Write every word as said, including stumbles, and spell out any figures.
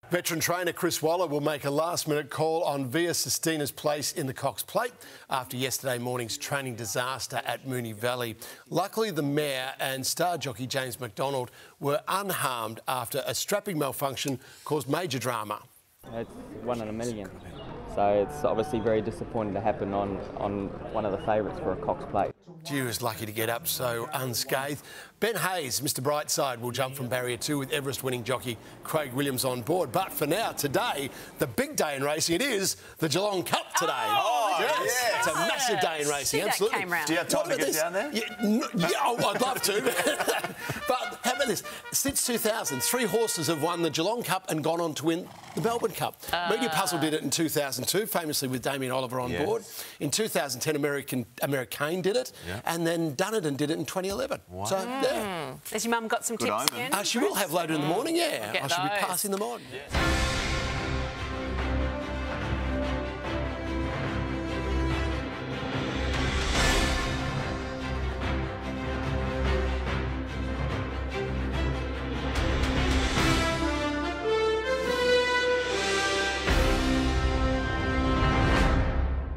Veteran trainer Chris Waller will make a last-minute call on Via Sistina's place in the Cox Plate after yesterday morning's training disaster at Moonee Valley. Luckily, the mare and star jockey James McDonald were unharmed after a strapping malfunction caused major drama. It's one in a million, so it's obviously very disappointing to happen on, on one of the favourites for a Cox Plate. Dew was lucky to get up so unscathed. Ben Hayes, Mister Brightside, will jump from barrier two with Everest-winning jockey Craig Williams on board. But for now, today, the big day in racing, it is the Geelong Cup today. Oh, yes. yes. It's a massive day in racing, absolutely. Came round. Do you have time What to get this? down there? Yeah, no, yeah oh, I'd love to. But how about this? Since two thousand, three horses have won the Geelong Cup and gone on to win the Melbourne Cup. Uh, Media Puzzle did it in two thousand two, famously with Damien Oliver on yes. board. In two thousand ten, American Americane did it, yeah. and then Dunedin did it in twenty eleven. Wow. So, yeah. Has your mum got some Good tips omen. again? Uh, she will have later in the morning, yeah. Get I should be those. passing them on. Yeah.